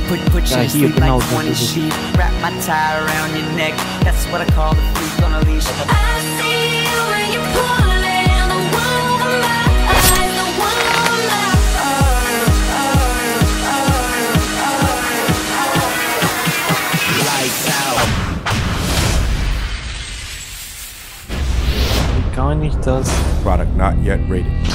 Put you Ja, to hier, sleep genau, like das 20 ist es. sheep. Wrap my tie around your neck. That's what I call the freak on a leash. I see you when you're pulling the one over my eyes, the one over my Lights out. Wie kann ich das? Product not yet rated.